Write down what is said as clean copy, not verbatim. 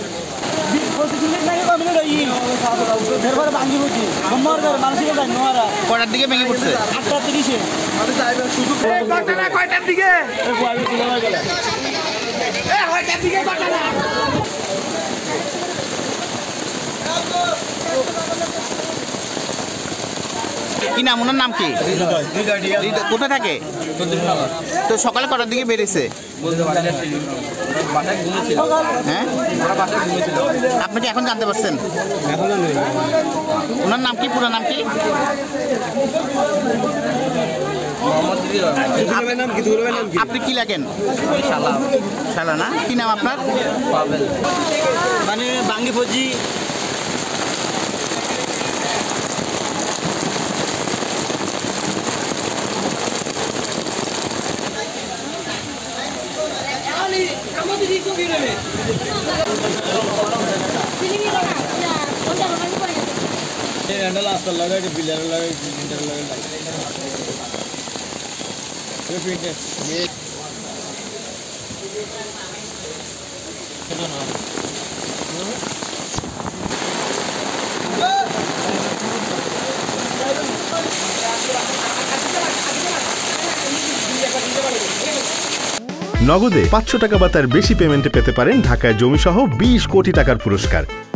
কয়টার দিকে ভেঙে পড়ছে? 8:30-এ। কয়টার দিকে? কি নাম, ওনার নাম কি? কোথায় থাকে? তো সকালে কটার দিকে বেরিয়েছে? হ্যাঁ, আপনি কি এখন জানতে পারছেন? ওনার নাম কি, পুরো নাম কি? আপনি কি লাগেন? শালা না? কি নাম আপনার? মানে বাঙ্গি ফৌজি। নগদে 500 টাকা বা তার বেশি পেমেন্টে পেতে পারেন ঢাকায় জমিসহ 20 কোটি টাকার পুরস্কার।